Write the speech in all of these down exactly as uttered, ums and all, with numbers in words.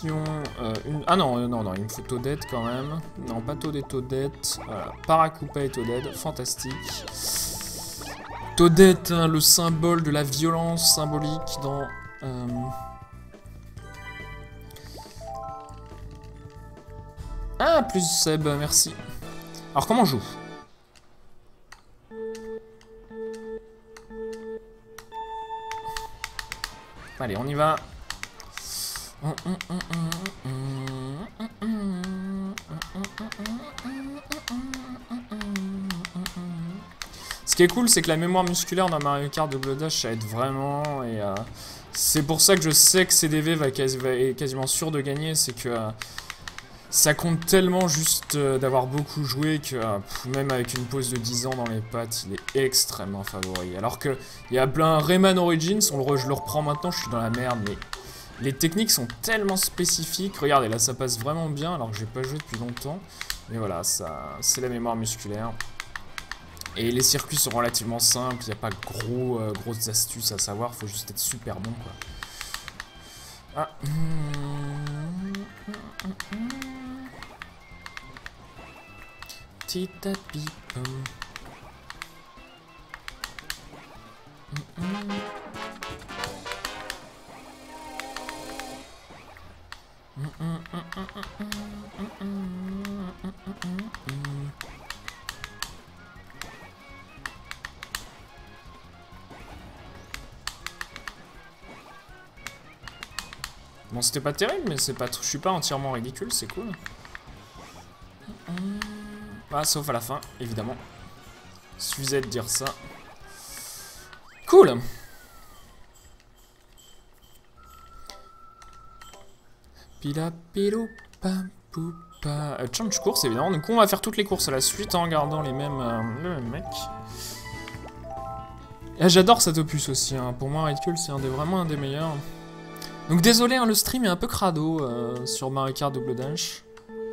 mission. Euh, une... Ah non, euh, non, non, il me faut Toadette quand même. Non, pas Toad et Toadette. Voilà, Paracupa et Toadette, fantastique. Toadette, hein, le symbole de la violence symbolique dans... Euh... Ah, plus Seb, merci. Alors, comment on joue? Allez, on y va. Ce qui est cool, c'est que la mémoire musculaire dans Mario Kart Double Dash, ça aide vraiment. Et euh, c'est pour ça que je sais que C D V va, quasi, va est quasiment sûr de gagner. C'est que euh, ça compte tellement juste euh, d'avoir beaucoup joué que euh, pff, même avec une pause de dix ans dans les pattes, il est extrêmement favori. Alors que il y a plein Rayman Origins, on le, je le reprends maintenant, je suis dans la merde, mais les techniques sont tellement spécifiques. Regardez, là ça passe vraiment bien alors que j'ai pas joué depuis longtemps. Mais voilà, ça, c'est la mémoire musculaire. Et les circuits sont relativement simples, il n'y a pas gros, euh, grosses astuces à savoir, faut juste être super bon quoi. Ah. Tita pipum. Bon, c'était pas terrible, mais c'est pas, je suis pas entièrement ridicule, c'est cool. Ah, sauf à la fin, évidemment. Suffisait de dire ça. Cool. Pila pilou pam poupa. Euh, change course, évidemment. Donc on va faire toutes les courses à la suite en regardant les mêmes, euh, le même mec. Ah, j'adore cet opus aussi. Hein. Pour moi, Ridicule, c'est un des, vraiment un des meilleurs. Donc désolé, hein, le stream est un peu crado euh, sur Mario Kart Double Dash.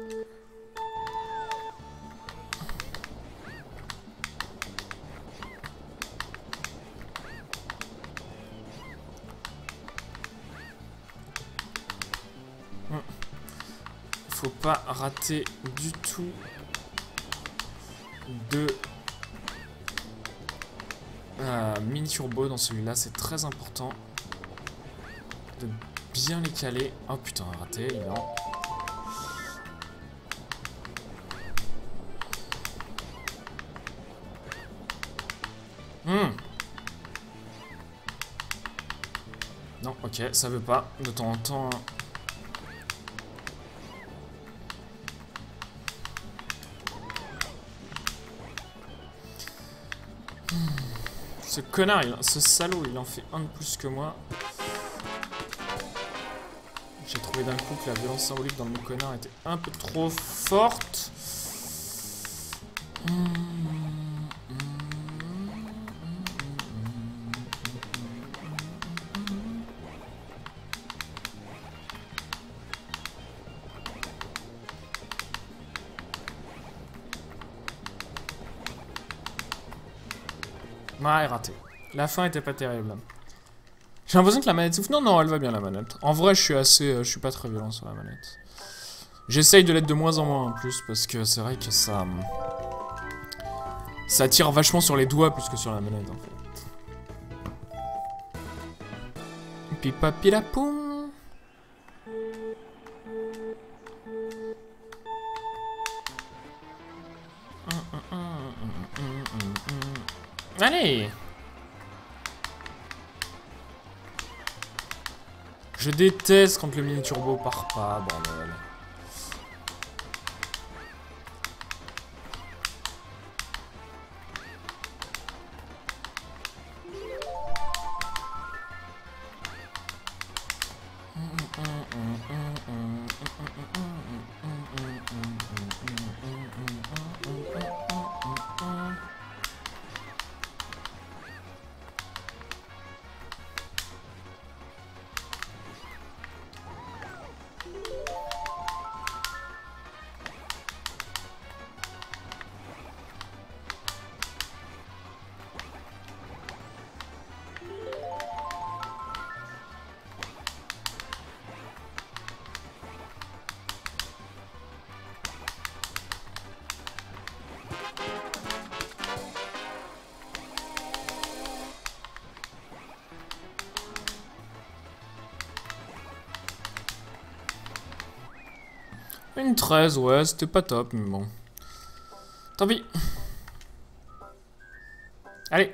Faut pas rater du tout de euh, mini turbo dans celui-là, c'est très important de bien les caler. Oh putain, raté, évidemment. Hmm. Non, ok, ça veut pas. De temps en temps. Ce connard, il, ce salaud, il en fait un de plus que moi. J'ai trouvé d'un coup que la violence symbolique dans le mot connard était un peu trop forte. Ouais, raté. La fin était pas terrible. J'ai l'impression que la manette souffle. Non, non, elle va bien la manette. En vrai, je suis assez, euh, je suis pas très violent sur la manette. J'essaye de l'être de moins en moins en plus parce que c'est vrai que ça, ça tire vachement sur les doigts plus que sur la manette en fait. Pipapilapoum. Allez. Je déteste quand le mini turbo part pas, bordel. Une treize, ouais, c'était pas top, mais bon. Tant pis. Allez.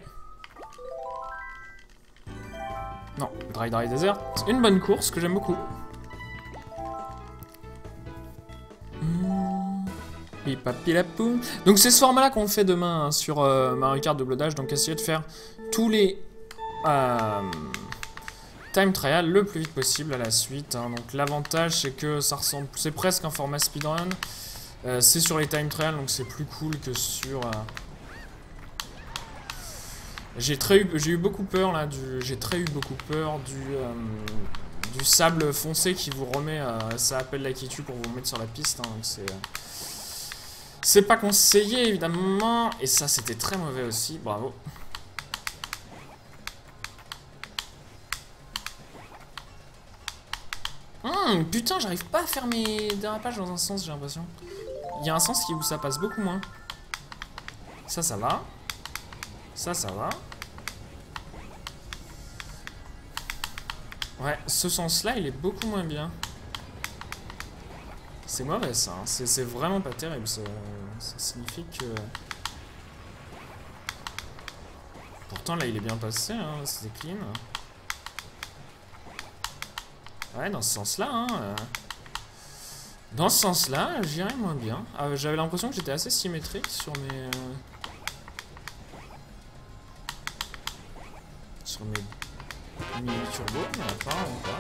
Non, Dry Dry Desert. Une bonne course que j'aime beaucoup. Donc c'est ce format-là qu'on fait demain hein, sur euh, Mario Kart Double Dash. Donc essayez de faire tous les euh, time trial le plus vite possible à la suite. Hein. Donc l'avantage c'est que ça ressemble, c'est presque un format speedrun. Euh, c'est sur les time trial donc c'est plus cool que sur. Euh... J'ai très eu, j'ai eu beaucoup peur là du, j'ai très eu beaucoup peur du. Euh, du sable foncé qui vous remet, euh, ça appelle la Kitu pour vous remettre sur la piste, hein, donc c'est euh, c'est pas conseillé évidemment, et ça c'était très mauvais aussi, bravo. Hum, putain, j'arrive pas à faire mes dérapages dans un sens, j'ai l'impression. Il y a un sens qui, où ça passe beaucoup moins. Ça, ça va. Ça, ça va. Ouais, ce sens-là, il est beaucoup moins bien. C'est mauvais, ça. Hein. C'est vraiment pas terrible. Ça, ça signifie que... Pourtant, là, il est bien passé. Hein. C'était clean. Ouais, dans ce sens-là. Hein. Dans ce sens-là, j'irais moins bien. Ah, j'avais l'impression que j'étais assez symétrique sur mes... Euh... Sur mes... Mini turbo, mais apparemment pas.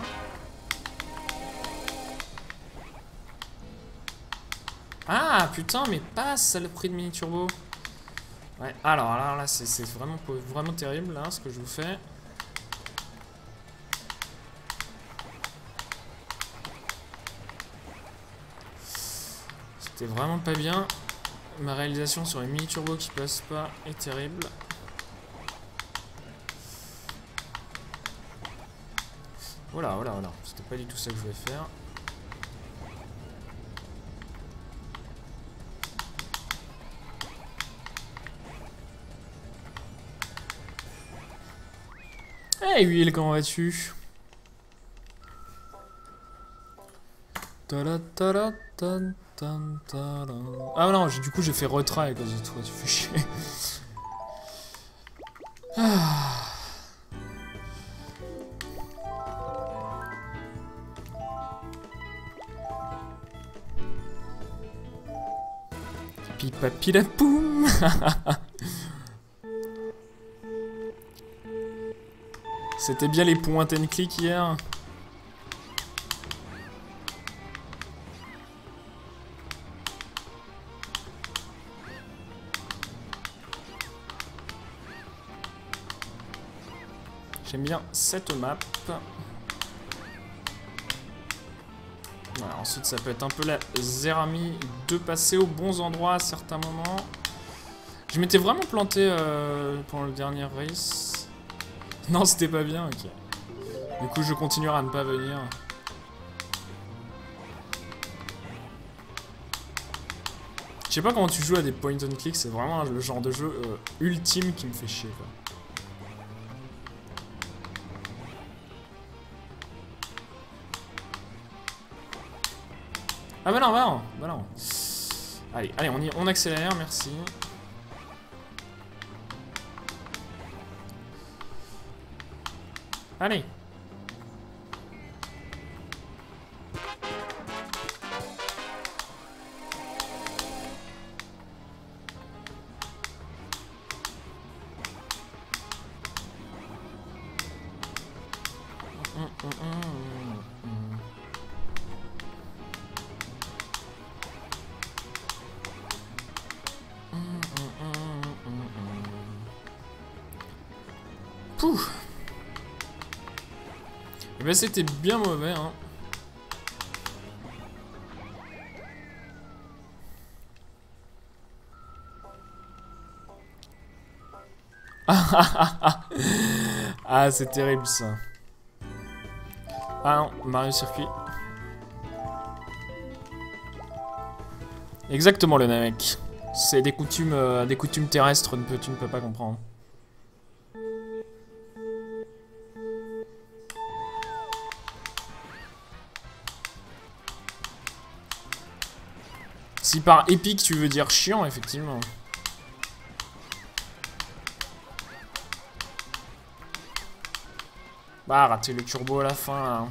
Ah putain, mais passe le prix de mini turbo. Ouais, alors, alors là, c'est vraiment, vraiment terrible là ce que je vous fais. C'était vraiment pas bien. Ma réalisation sur les mini turbo qui passent pas est terrible. Voilà, voilà, voilà. C'était pas du tout ça que je voulais faire. Hey Will, comment vas-tu? Ah non, du coup j'ai fait retrait à cause de toi, tu fais chier. Ah. Pipapilapoum. C'était bien les points and click hier. J'aime bien cette map. Voilà, ensuite ça peut être un peu la zéramie de passer aux bons endroits à certains moments. Je m'étais vraiment planté euh, pendant le dernier race. Non, c'était pas bien, ok. Du coup, je continuerai à ne pas venir. Je sais pas comment tu joues à des point and click, c'est vraiment le genre de jeu euh, ultime qui me fait chier, quoi. Ah bah non, bah non, bah non. Allez, allez, on, y, on accélère, merci. Allez. Pouh. Eh ben c'était bien mauvais, hein. Ah, c'est terrible ça. Ah non, Mario Circuit. Exactement le mec. C'est des coutumes, euh, des coutumes terrestres que tu ne peux pas comprendre. Si par épique tu veux dire chiant, effectivement. Bah, rater le turbo à la fin, là.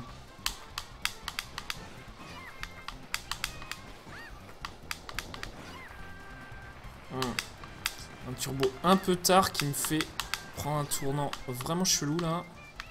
Hmm. Un turbo un peu tard qui me fait prendre un tournant vraiment chelou, là.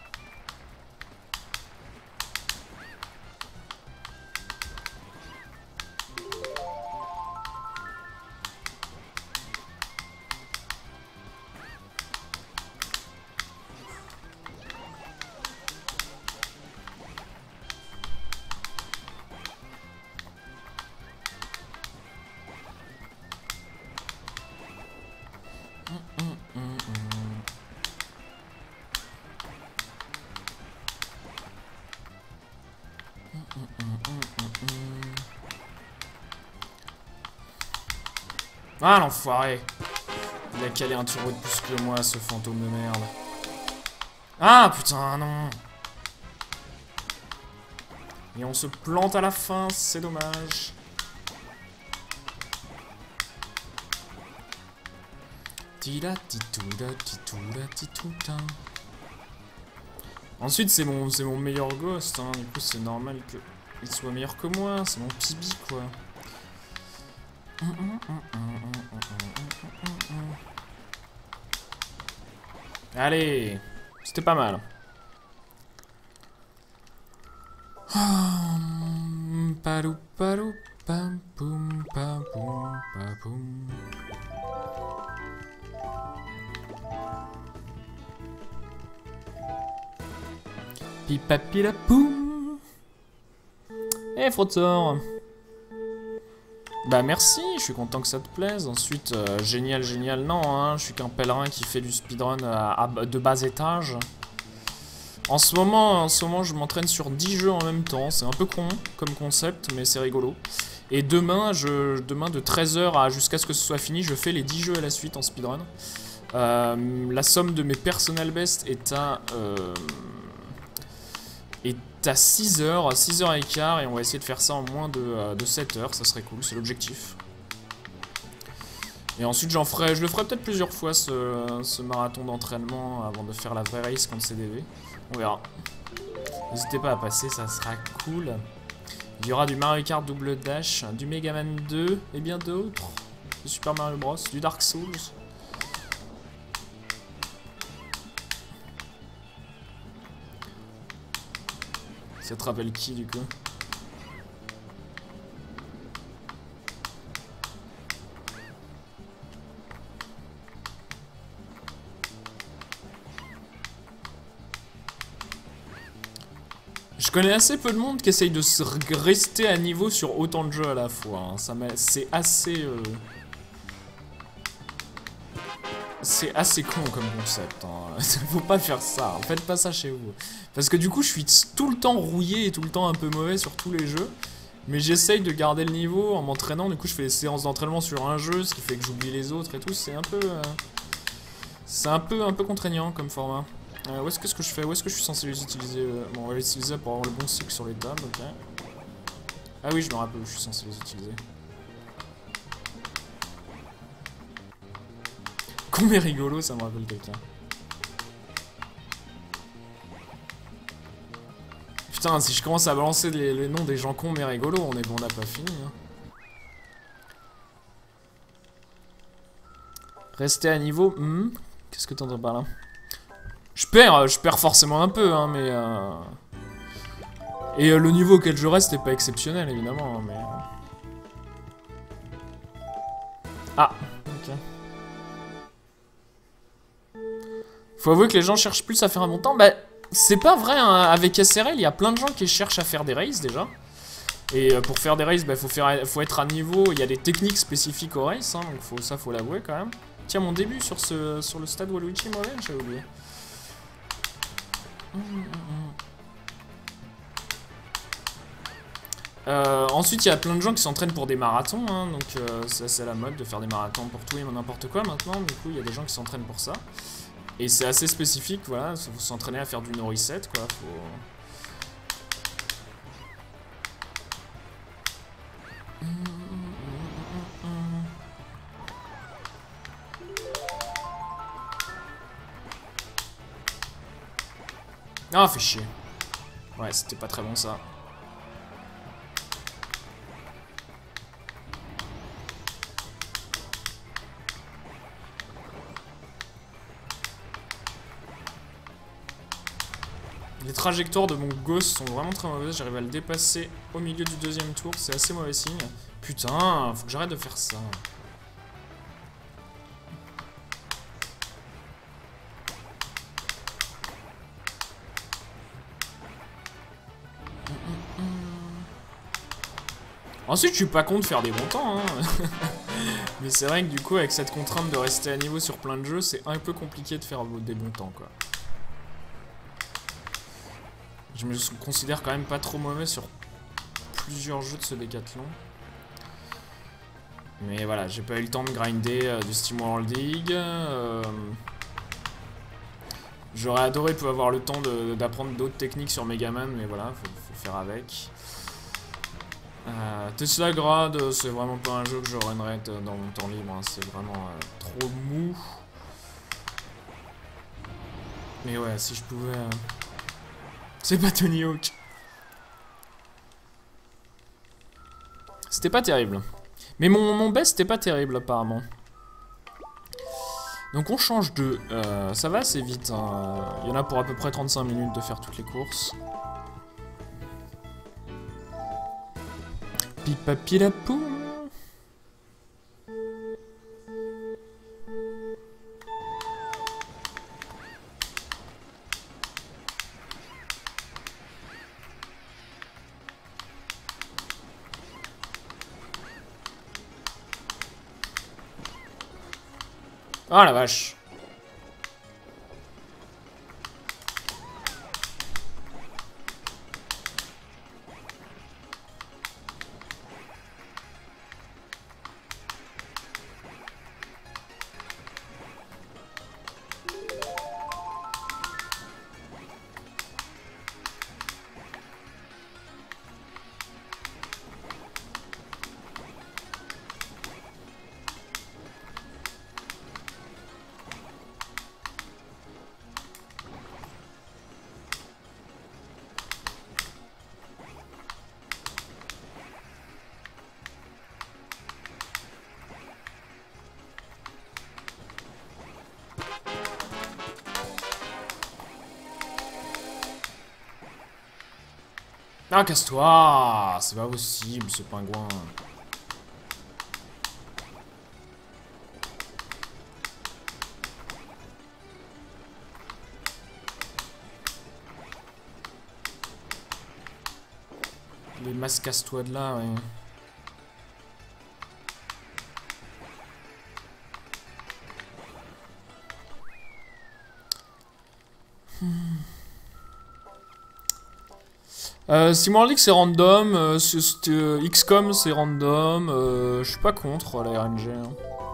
Ah l'enfoiré. Il a calé un turbo de plus que moi, ce fantôme de merde. Ah putain non. Et on se plante à la fin, c'est dommage. Ensuite c'est mon, c'est mon meilleur ghost, hein. Du coup c'est normal qu'il soit meilleur que moi, c'est mon pibi quoi. Allez, c'était pas mal. Parou, parou, pam, poum, pam, poum, pam, poum. Pipapila poum. Eh, Frotsor. Bah merci, je suis content que ça te plaise. Ensuite, euh, génial, génial, non, hein, je suis qu'un pèlerin qui fait du speedrun à, à, de bas étage. En ce moment, en ce moment je m'entraîne sur dix jeux en même temps, c'est un peu con comme concept, mais c'est rigolo. Et demain, je, demain de treize heures à jusqu'à ce que ce soit fini, je fais les dix jeux à la suite en speedrun. Euh, la somme de mes personal best est à... Euh, est à six heures, six heures quinze, et on va essayer de faire ça en moins de, euh, de sept heures, ça serait cool, c'est l'objectif. Et ensuite j'en ferai, je le ferai peut-être plusieurs fois ce, ce marathon d'entraînement avant de faire la vraie race contre C D V. On verra. N'hésitez pas à passer, ça sera cool. Il y aura du Mario Kart Double Dash, du Mega Man deux et bien d'autres. Du Super Mario Bros, du Dark Souls. Ça te rappelle qui du coup? Je connais assez peu de monde qui essaye de se rester à niveau sur autant de jeux à la fois. Hein. Ça c'est assez... Euh... C'est assez con comme concept. Hein. Faut pas faire ça. Faites pas ça chez vous. Parce que du coup, je suis tout le temps rouillé et tout le temps un peu mauvais sur tous les jeux. Mais j'essaye de garder le niveau en m'entraînant. Du coup, je fais des séances d'entraînement sur un jeu, ce qui fait que j'oublie les autres et tout. C'est un peu... Euh... C'est un peu, un peu contraignant comme format. Euh, où est-ce que, ce que je fais? Où est-ce que je suis censé les utiliser? euh... Bon, on va les utiliser pour avoir le bon cycle sur les tables, ok. Ah oui, je me rappelle où je suis censé les utiliser. Con mais rigolo, ça me rappelle quelqu'un. Putain, si je commence à balancer les, les noms des gens cons mais rigolos, on est bon, on n'a pas fini. Hein. Rester à niveau. Hmm. Qu'est-ce que t'entends par là? Je perds, je perds forcément un peu, hein, mais... Euh... Et euh, le niveau auquel je reste n'est pas exceptionnel, évidemment, hein, mais... Ah, ok. Faut avouer que les gens cherchent plus à faire un montant. Bah, c'est pas vrai, hein. Avec S R L, il y a plein de gens qui cherchent à faire des races, déjà. Et euh, pour faire des races, bah, faut, faire, faut être à niveau. Il y a des techniques spécifiques aux races, hein, donc faut, ça, faut l'avouer, quand même. Tiens, mon début sur, ce, sur le stade Waluigi, moi, j'avais oublié. Euh, ensuite, il y a plein de gens qui s'entraînent pour des marathons, hein, donc euh, c'est la mode de faire des marathons pour tout et n'importe quoi maintenant. Du coup, il y a des gens qui s'entraînent pour ça. Et c'est assez spécifique, voilà, il faut s'entraîner à faire du no reset, quoi. Faut... Ah, fait chier. Ouais, c'était pas très bon ça. Les trajectoires de mon Ghost sont vraiment très mauvaises. J'arrive à le dépasser au milieu du deuxième tour. C'est assez mauvais signe. Putain, faut que j'arrête de faire ça. Ensuite, je suis pas contre faire des bons temps. Hein. Mais c'est vrai que du coup, avec cette contrainte de rester à niveau sur plein de jeux, c'est un peu compliqué de faire des bons temps, quoi. Je me considère quand même pas trop mauvais sur plusieurs jeux de ce décathlon. Mais voilà, j'ai pas eu le temps de grinder euh, du Steam World League. Euh, J'aurais adoré pouvoir avoir le temps d'apprendre d'autres techniques sur Megaman, mais voilà, faut, faut faire avec. Euh, Tesla Grad, c'est vraiment pas un jeu que je runnerais dans mon temps libre, hein. C'est vraiment euh, trop mou. Mais ouais, si je pouvais... Euh... C'est pas Tony Hawk. C'était pas terrible. Mais mon, mon best c'était pas terrible apparemment. Donc on change de... Euh, ça va assez vite. Hein. Il y en a pour à peu près trente-cinq minutes de faire toutes les courses. Pipapi la poum. Ah la vache. Ah, casse-toi! C'est pas possible, ce pingouin. Les masses casse-toi de là, ouais. Hmm. Euh, Steam World League c'est random, euh, euh, X COM c'est random, euh, je suis pas contre la R N G. Hein.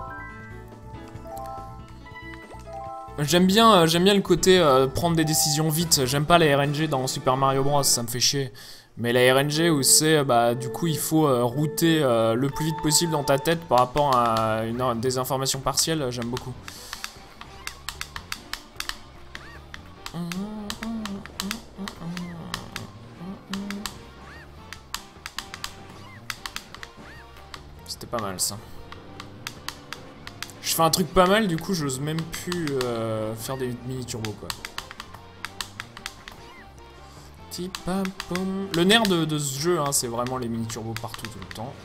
J'aime bien, euh, j'aime bien le côté euh, prendre des décisions vite, j'aime pas la R N G dans Super Mario Bros, ça me fait chier. Mais la R N G où c'est, bah du coup il faut euh, router euh, le plus vite possible dans ta tête par rapport à une, des informations partielles, j'aime beaucoup. C'était pas mal ça. Je fais un truc pas mal, du coup j'ose même plus euh, faire des mini turbos quoi. Le nerf de, de ce jeu, hein, c'est vraiment les mini turbos partout tout le temps.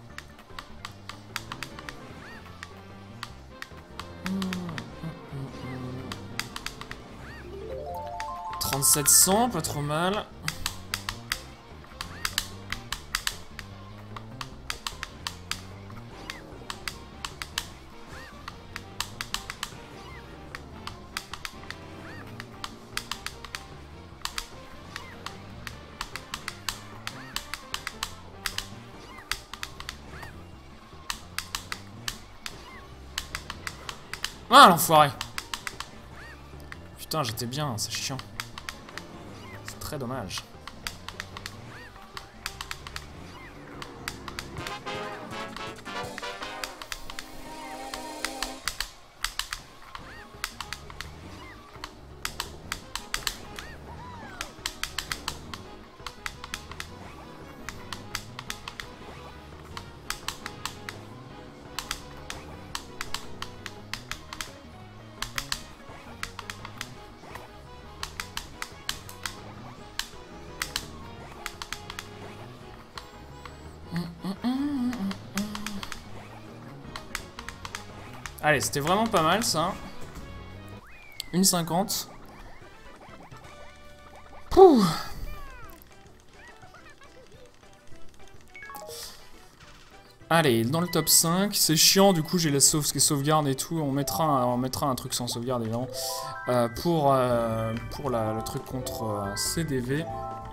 trente-sept cents, pas trop mal. Ah, l'enfoiré! Putain, j'étais bien, c'est chiant. C'est très dommage. Allez, c'était vraiment pas mal ça. une cinquante. Pouh. Allez, dans le top cinq, c'est chiant, du coup j'ai la sauve sauvegarde et tout, on mettra un, on mettra un truc sans sauvegarde évidemment, euh, pour, euh, pour la, le truc contre euh, C D V.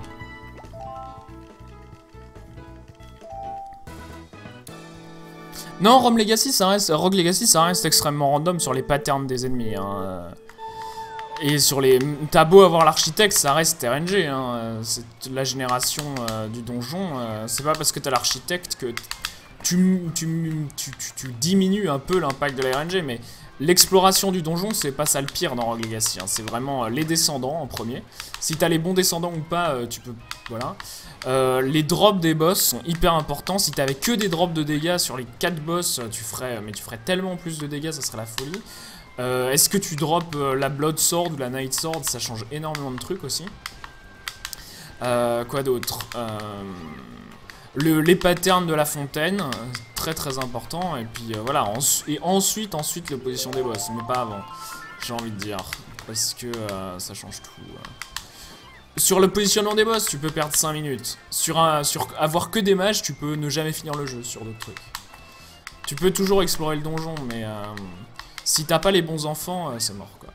Non, Rome Legacy, ça reste, Rogue Legacy, ça reste extrêmement random sur les patterns des ennemis. Hein. Et sur les... T'as beau avoir l'architecte, ça reste R N G. Hein. C'est la génération euh, du donjon. Euh, c'est pas parce que t'as l'architecte que tu, tu, tu, tu, tu diminues un peu l'impact de la R N G. Mais l'exploration du donjon, c'est pas ça le pire dans Rogue Legacy. Hein. C'est vraiment les descendants en premier. Si t'as les bons descendants ou pas, euh, tu peux... Voilà. Euh, les drops des boss sont hyper importants. Si t'avais que des drops de dégâts sur les quatre boss, tu ferais, mais tu ferais tellement plus de dégâts, ça serait la folie. Euh, Est-ce que tu drops euh, la Blood Sword ou la Night Sword? Ça change énormément de trucs aussi. Euh, quoi d'autre? euh, le, Les patterns de la fontaine, très très important. Et puis euh, voilà. En, et ensuite, ensuite, l'opposition des boss, mais pas avant. J'ai envie de dire, parce que euh, ça change tout. Euh. Sur le positionnement des boss, tu peux perdre cinq minutes. Sur, un, sur avoir que des mages, tu peux ne jamais finir le jeu sur d'autres trucs. Tu peux toujours explorer le donjon, mais euh, si t'as pas les bons enfants, euh, c'est mort quoi.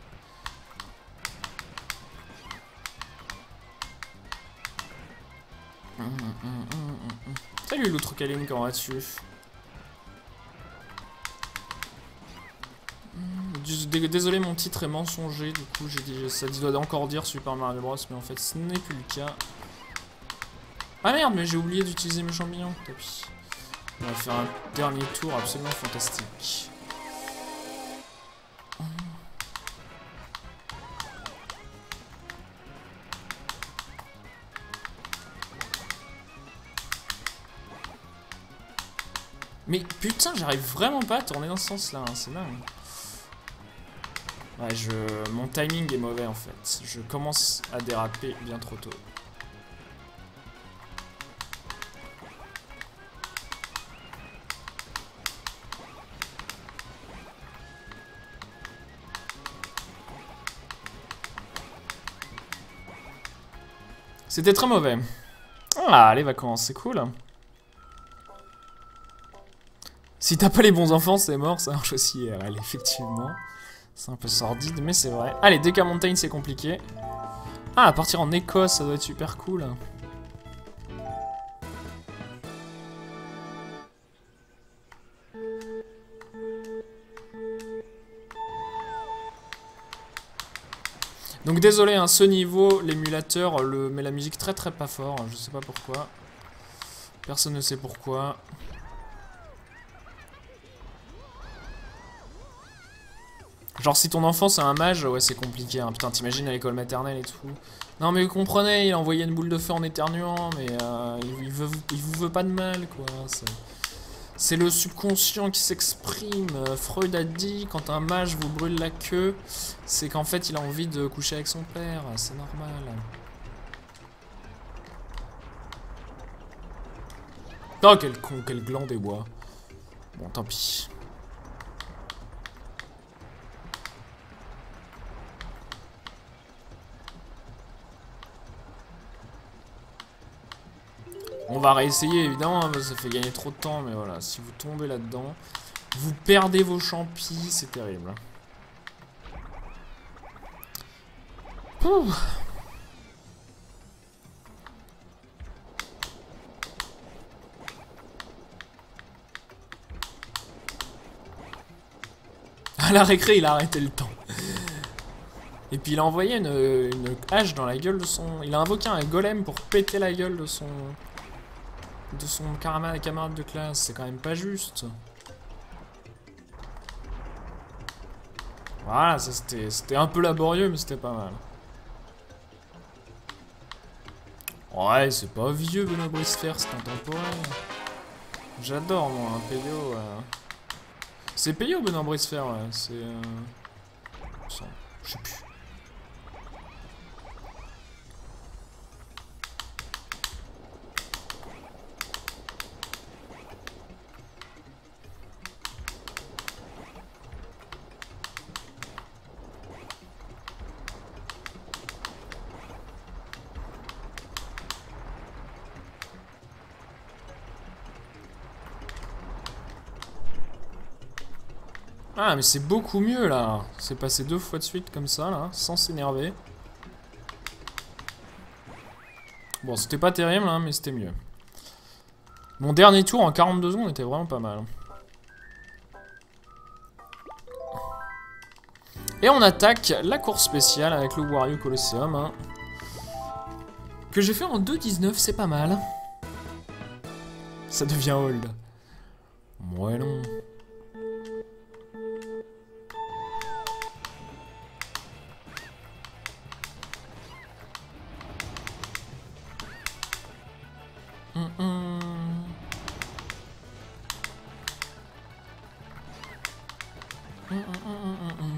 Hum, hum, hum, hum, hum. Salut l'autre Kaline, comment vas-tu? Désolé, mon titre est mensonger, du coup j'ai dit, ça doit encore dire Super Mario Bros, mais en fait ce n'est plus le cas. Ah merde, mais j'ai oublié d'utiliser mes champignons, tapis. On va faire un dernier tour absolument fantastique. Mais putain, j'arrive vraiment pas à tourner dans ce sens-là, hein, c'est dingue. Ouais, je... mon timing est mauvais en fait. Je commence à déraper bien trop tôt. C'était très mauvais. Ah, les vacances, c'est cool. Si t'as pas les bons enfants, c'est mort, ça marche aussi I R L, effectivement. C'est un peu sordide, mais c'est vrai. Allez, Deca Mountain, c'est compliqué. Ah, partir en Écosse, ça doit être super cool. Donc désolé, hein, ce niveau, l'émulateur le met la musique très très pas fort. Je sais pas pourquoi. Personne ne sait pourquoi. Genre si ton enfant c'est un mage, ouais c'est compliqué, hein. Putain t'imagines à l'école maternelle et tout. Non mais vous comprenez, il a envoyé une boule de feu en éternuant, mais euh, il, il, veut, il vous veut pas de mal quoi. C'est le subconscient qui s'exprime. Freud a dit quand un mage vous brûle la queue, c'est qu'en fait il a envie de coucher avec son père, c'est normal. Oh quel con, quel gland des bois. Bon tant pis. On va réessayer évidemment, hein, ça fait gagner trop de temps, mais voilà, si vous tombez là-dedans, vous perdez vos champis, c'est terrible. Ouh. À la récré, il a arrêté le temps. Et puis il a envoyé une, une hache dans la gueule de son... Il a invoqué un golem pour péter la gueule de son... de son camarade de classe, c'est quand même pas juste. Voilà, ça c'était un peu laborieux, mais c'était pas mal. Ouais, c'est pas vieux, Benoît Bricefer, c'est intemporel. J'adore, moi, un Peyo. Euh... C'est Peyo, Benoît Bricefer, ouais, c'est... Euh... Je sais plus. Ah, mais c'est beaucoup mieux, là. C'est passé deux fois de suite comme ça, là, sans s'énerver. Bon, c'était pas terrible, hein, mais c'était mieux. Mon dernier tour en quarante-deux secondes était vraiment pas mal. Et on attaque la course spéciale avec le Wario Colosseum. Hein, que j'ai fait en deux dix-neuf, c'est pas mal. Ça devient old. Ouais non. Hum, hum. Hum, hum, hum, hum, hum.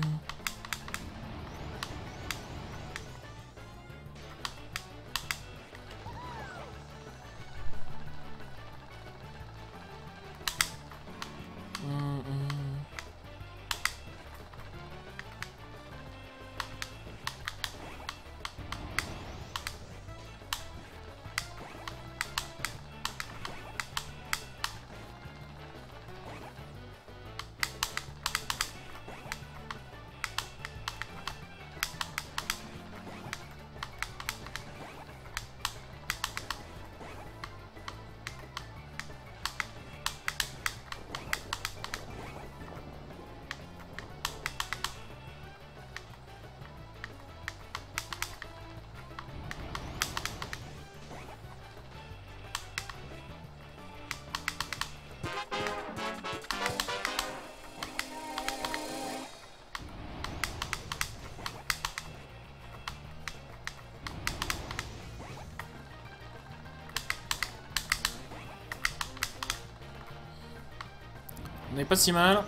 On n'est pas si mal.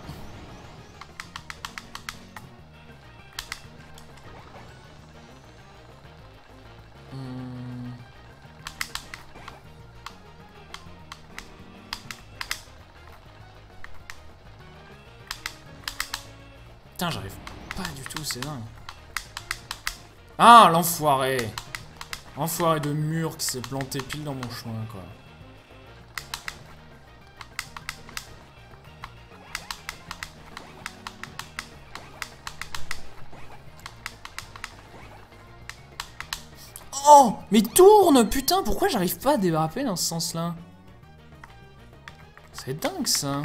Hmm. Putain, j'arrive pas du tout, c'est dingue. Ah, l'enfoiré. Enfoiré de mur qui s'est planté pile dans mon chemin, quoi. Oh, mais tourne, putain, pourquoi j'arrive pas à déraper dans ce sens-là? C'est dingue, ça.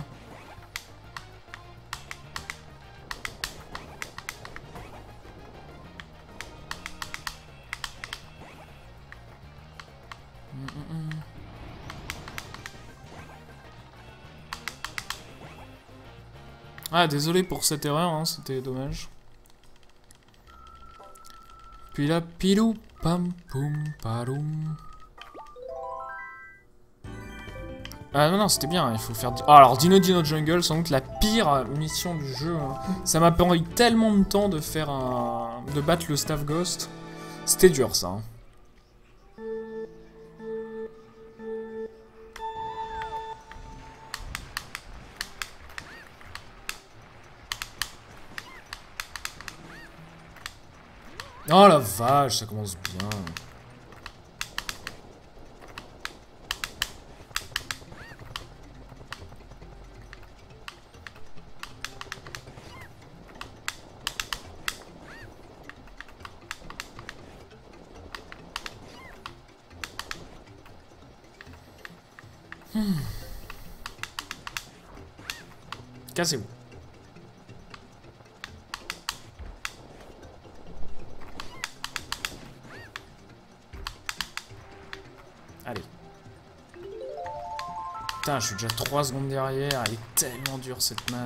Mm -mm. Ah, désolé pour cette erreur, hein, c'était dommage. Puis là, pilou, pam, poum, paroum. Ah non, non, c'était bien, il faut faire... Ah, alors, Dino Dino Jungle, sans doute la pire mission du jeu. Hein. Ça m'a pris tellement de temps de faire un... de battre le Staff Ghost. C'était dur, ça. Hein. Oh la vache, ça commence bien. Hmm. Cassez-vous. Allez. Putain, je suis déjà trois secondes derrière. Elle est tellement dure cette map.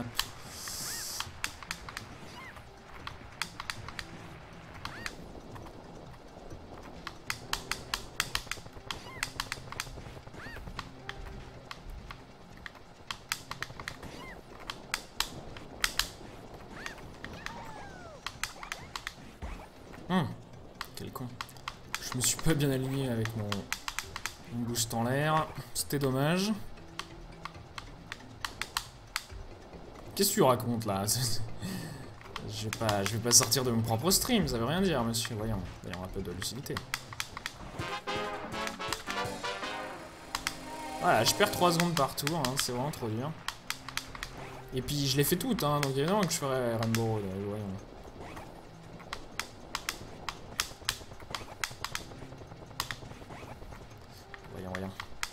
Hum, quel con. Je me suis pas bien aligné avec mon, mon boost en l'air. C'était dommage. Qu'est-ce que tu racontes là? Je vais pas, je vais pas sortir de mon propre stream, ça veut rien dire, monsieur. Voyons, voyons un peu de lucidité. Voilà, je perds trois secondes par tour, hein, c'est vraiment trop dur. Et puis je les fais toutes, hein, donc évidemment que je ferai Rainbow Road, voyons. Voyons, voyons.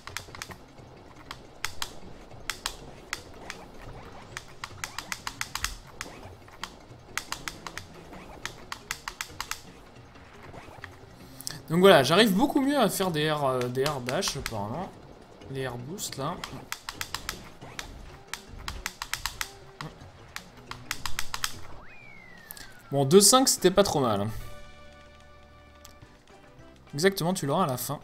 Donc voilà, j'arrive beaucoup mieux à faire des air, euh, des air dash apparemment. Les air boost là. Bon, deux cinq c'était pas trop mal. Exactement, tu l'auras à la fin.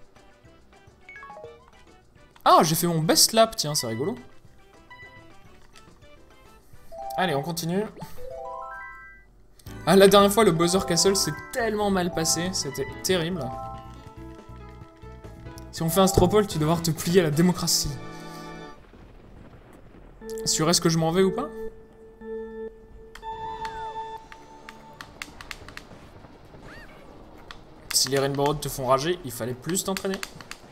Ah, j'ai fait mon best lap, tiens, c'est rigolo. Allez, on continue. Ah, la dernière fois, le Bowser Castle s'est tellement mal passé. C'était terrible. Si on fait un Stropole, tu vas devoir te plier à la démocratie. Sur est-ce que je m'en vais ou pas? Si les Rainbow Road te font rager, il fallait plus t'entraîner.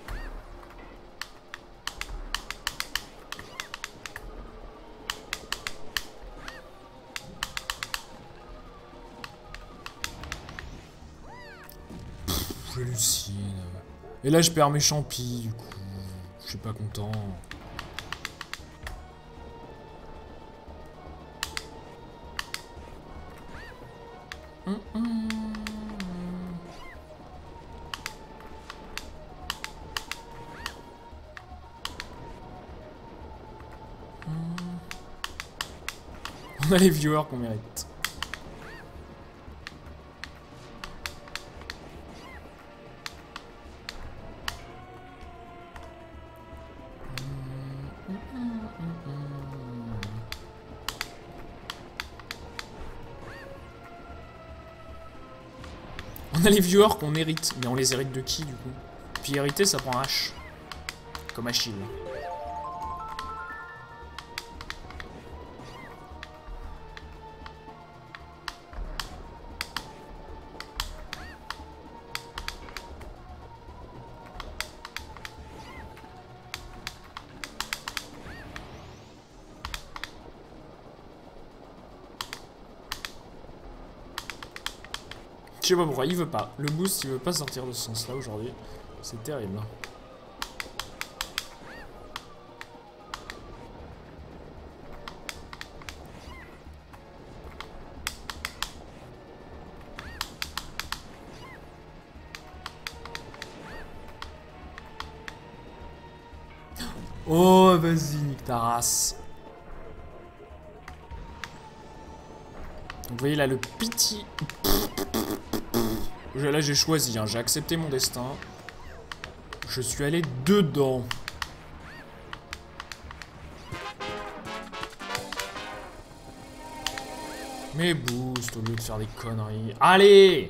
J'hallucine. Et là, je perds mes champis, du coup. Je suis pas content. Hum, hum. On a les viewers qu'on mérite. On a les viewers qu'on hérite, mais on les hérite de qui du coup? Puis hériter ça prend H. Comme Achille. Je sais pas pourquoi, il veut pas. Le boost, il veut pas sortir de ce sens-là aujourd'hui. C'est terrible. Oh, vas-y, nique ta race. Vous voyez là, le pitié. Là, j'ai choisi, hein, j'ai accepté mon destin. Je suis allé dedans. Mais boost au lieu de faire des conneries. Allez!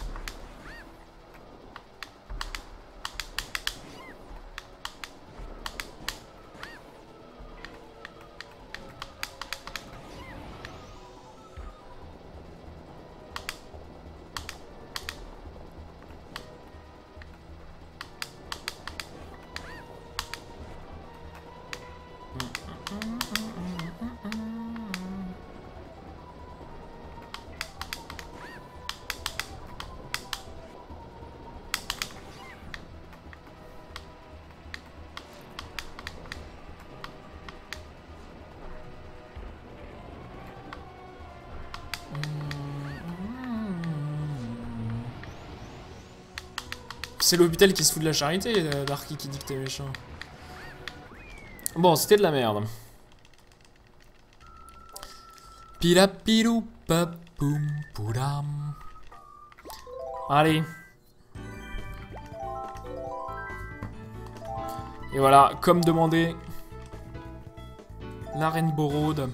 C'est l'hôpital qui se fout de la charité, Darky qui dit que t'es méchant. Bon, c'était de la merde. Pilapilou papoum poulam. Allez. Et voilà, comme demandé, la Rainbow Road.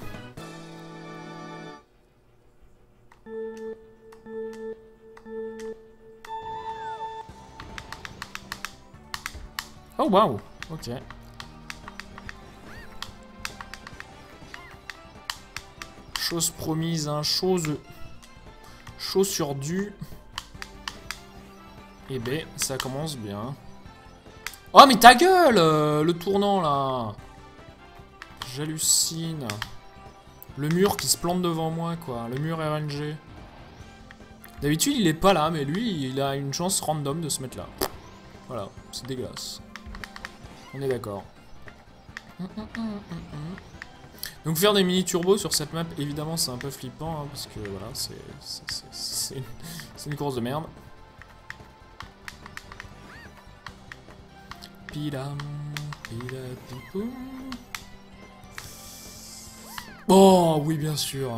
Oh waouh, ok. Chose promise, hein, chose... Chose sur du... Eh ben, ça commence bien. Oh mais ta gueule, euh, le tournant là. J'hallucine. Le mur qui se plante devant moi, quoi. Le mur R N G. D'habitude, il est pas là, mais lui, il a une chance random de se mettre là. Voilà, c'est dégueulasse. On est d'accord. Donc faire des mini-turbos sur cette map, évidemment, c'est un peu flippant, hein, parce que, voilà, c'est une, une course de merde. Pidam, pidam, pipou. Oh, oui, bien sûr.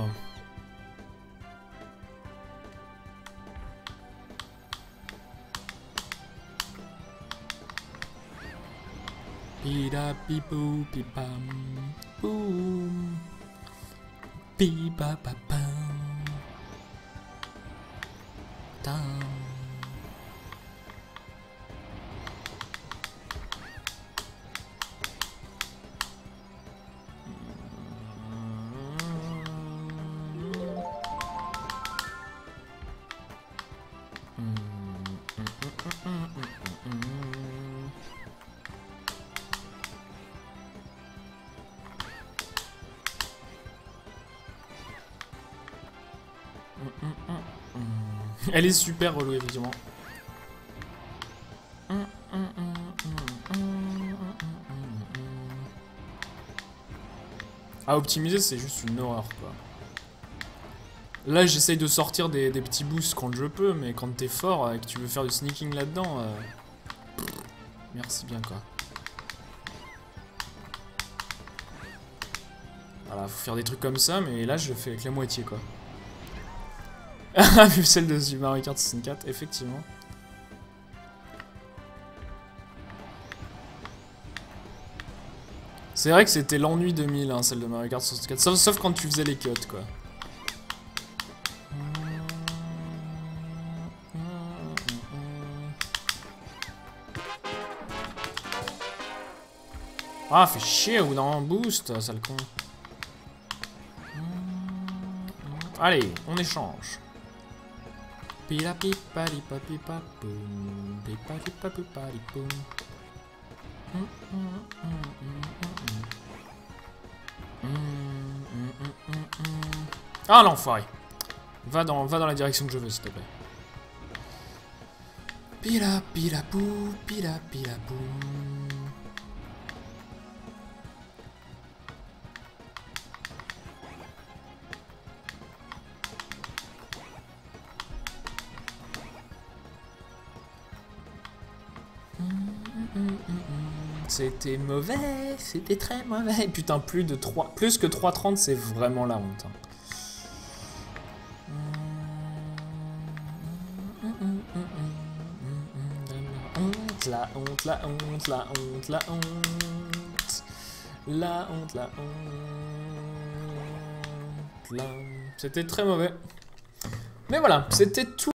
Pida pipou pipam boum pipa papam tam. Elle est super relou, effectivement. À optimiser, c'est juste une horreur, quoi. Là, j'essaye de sortir des, des petits boosts quand je peux, mais quand t'es fort et que tu veux faire du sneaking là-dedans, euh... merci bien, quoi. Voilà, faut faire des trucs comme ça, mais là, je le fais avec la moitié, quoi. Ah, vu celle de Super Mario Kart soixante-quatre, effectivement. C'est vrai que c'était l'ennui deux mille, hein, celle de Mario Kart soixante-quatre. Sauf, sauf quand tu faisais les cuts, quoi. Ah, fait chier, ou dans un boost, sale con. Allez, on échange. Pila pipa lipa pipa poum, pipa lipa pipa lipoum. Ah l'enfoiré. Va dans, va dans la direction que je veux, s'il te plaît. Pila pila pou, pila pila poum. C'était mauvais, c'était très mauvais. Putain, plus de trois, plus que trois trente, c'est vraiment la honte. La honte, la honte, la honte, la honte. La honte, la honte. La... C'était très mauvais. Mais voilà, c'était tout.